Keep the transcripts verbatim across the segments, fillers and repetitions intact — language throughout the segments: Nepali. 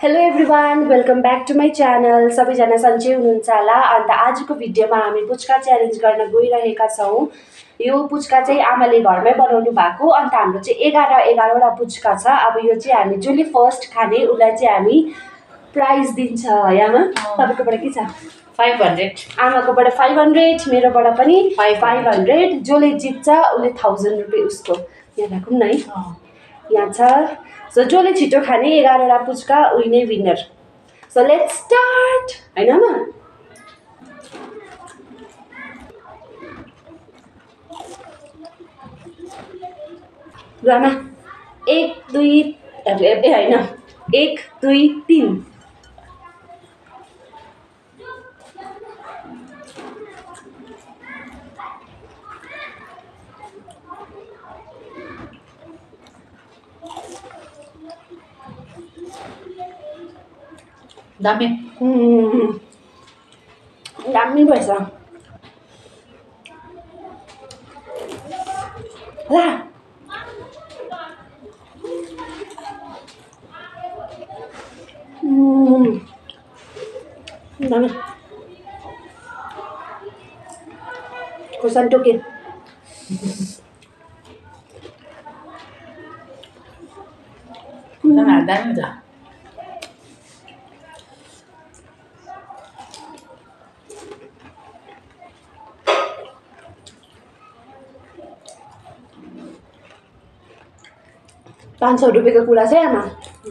Hello everyone, welcome back to my channel. सबैजना सन्चै हुनुहुन्छ होला। अन्त आजको भिडियोमा हामी पुच्का च्यालेन्ज गर्न गइरहेका छौँ। यो पुच्का चाहिँ आमाले घरमै बनाउनु भएको। अन्त हाम्रो चाहिँ एघार एघारवटा पुच्का छ। अब यो चाहिँ हामी जसले फर्स्ट खाने उसलाई चाहिँ हामी प्राइज दिन्छ है आमा। तपाईँकोबाट के छ? Five hundred. आमाकोबाट फाइभ हन्ड्रेड, मेरोबाट पनि फाइभ हन्ड्रेड। जसले जित्छ उसले थाउजन्ड रुपियाँ उसको। यहाँ राखौँ न है, यहाँ छ। सो जसले छिटो खाने एघारवटा पुच्का उही नै विनर। सो लेट्स स्टार्ट होइन आमा। ल आमा, एक दुई ए होइन, एक दुई तिन। दामी दामी भएछ। ला दामी खुर्सानी टोके। दामी छ। पाँच सौ रुपियाँको कुरा चाहिँ आमा।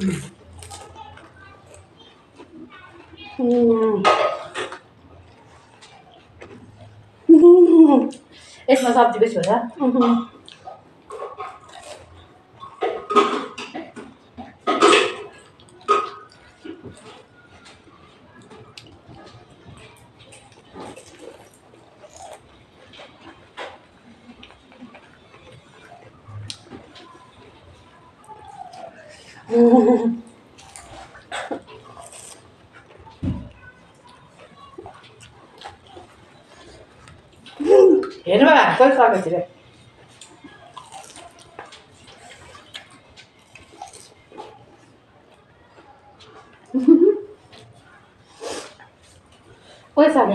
यसमा सब्जी बेसी हुन्छ। हेर्नु बा कोही सकेतिर कोही सक्यो।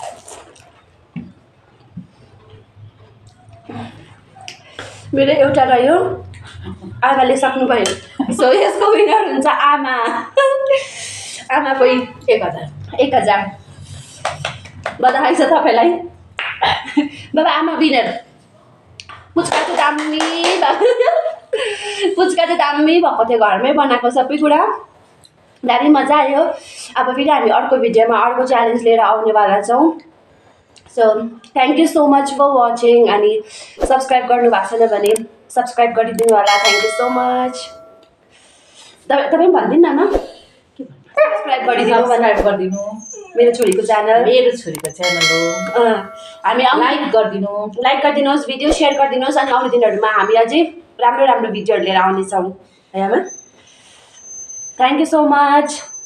मेरो एउटा रह्यो, आमाले सक्नुभयो। सो यसको विनर हुन्छ आमा। आमाको एक हजार एक हजार बधाई छ तपाईँलाई। बाबा आमा विनर। पुच्का चाहिँ दामी पुच्का चाहिँ दामी भएको थियो, घरमै बनाएको सबै कुरा। दामी मजा आयो। अब फेरि हामी अर्को भिडियोमा अर्को च्यालेन्ज लिएर आउनेवाला छौँ। So thank you so much for watching. अनि सब्सक्राइब गर्नुभएको छैन भने सब्सक्राइब गरिदिनु होला। Thank you so much. तपाईँ तपाईँ भनिदिनु न न सब्सक्राइब गरिदिनु सब्सक्राइब गरिदिनु। मेरो छोरीको च्यानल मेरो छोरीको च्यानल हो। हामी लाइक गरिदिनु लाइक गरिदिनुहोस्, भिडियो सेयर गरिदिनुहोस्। अनि आउने दिनहरूमा हामी अझै राम्रो राम्रो भिडियोहरू लिएर आउनेछौँ है आमा। Thank you so much.